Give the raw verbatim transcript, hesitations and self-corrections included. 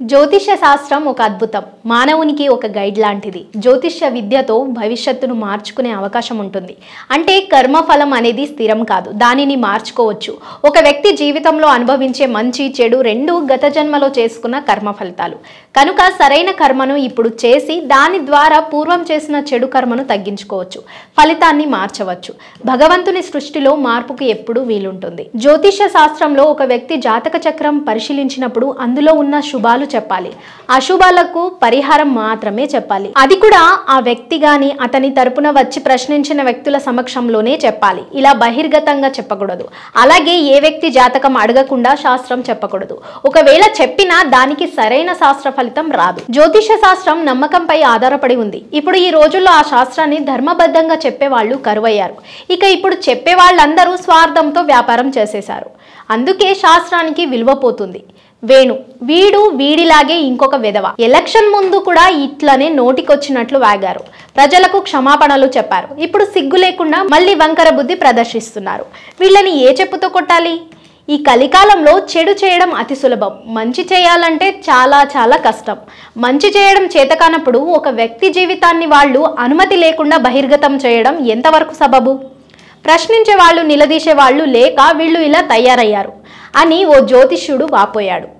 జ్యోతిష్య శాస్త్రం ఒక అద్భుతం. మానవునికి ఒక గైడ్ లాంటిది. జ్యోతిష్య విద్యతో భవిష్యత్తును మార్చుకునే అవకాశం ఉంటుంది. అంటే కర్మఫలం అనేది స్థిరం కాదు, దానిని మార్చుకోవచ్చు. ఒక వ్యక్తి జీవితంలో అనుభవించే మంచి చెడు రెండు గత జన్మలో చేసుకున్న కర్మ ఫలితాలు. కనుక సరైన కర్మను ఇప్పుడు చేసి దాని ద్వారా పూర్వం చేసిన చెడు కర్మను తగ్గించుకోవచ్చు, ఫలితాన్ని మార్చవచ్చు. భగవంతుని సృష్టిలో మార్పుకు ఎప్పుడూ వీలుంటుంది. జ్యోతిష్య శాస్త్రంలో ఒక వ్యక్తి జాతక చక్రం పరిశీలించినప్పుడు అందులో ఉన్న శుభాలు చెప్పాలి, అశుభాలకు పరిహారం మాత్రమే చెప్పాలి. అది కూడా ఆ వ్యక్తి గాని అతని తరపున వచ్చి ప్రశ్నించిన వ్యక్తుల సమక్షంలోనే చెప్పాలి. ఇలా బహిర్గతంగా చెప్పకూడదు. అలాగే ఏ వ్యక్తి జాతకం అడగకుండా శాస్త్రం చెప్పకూడదు. ఒకవేళ చెప్పినా దానికి సరైన శాస్త్ర ఫలితం రాదు. జ్యోతిష శాస్త్రం నమ్మకంపై ఆధారపడి ఉంది. ఇప్పుడు ఈ రోజుల్లో ఆ శాస్త్రాన్ని ధర్మబద్ధంగా చెప్పేవాళ్ళు కరువయ్యారు. ఇక ఇప్పుడు చెప్పే వాళ్ళందరూ స్వార్థంతో వ్యాపారం చేసేశారు. అందుకే శాస్త్రానికి విలువ పోతుంది. వేణు వీడు వీడిలాగే ఇంకొక వెధవ. ఎలక్షన్ ముందు కూడా ఇట్లనే నోటికొచ్చినట్లు వాగారు. ప్రజలకు క్షమాపణలు చెప్పారు. ఇప్పుడు సిగ్గు లేకుండా మళ్ళీ వంకర బుద్ధి ప్రదర్శిస్తున్నారు. వీళ్ళని ఏ చెప్పుతో కొట్టాలి? ఈ కలికాలంలో చెడు చేయడం అతి సులభం, మంచి చేయాలంటే చాలా చాలా కష్టం. మంచి చేయడం చేతకానప్పుడు ఒక వ్యక్తి జీవితాన్ని వాళ్ళు అనుమతి లేకుండా బహిర్గతం చేయడం ఎంతవరకు సబబు? ప్రశ్నించే వాళ్ళు, నిలదీసే వాళ్ళు లేక వీళ్ళు ఇలా తయారయ్యారు అని ఓ జ్యోతిష్యుడు వాపోయాడు.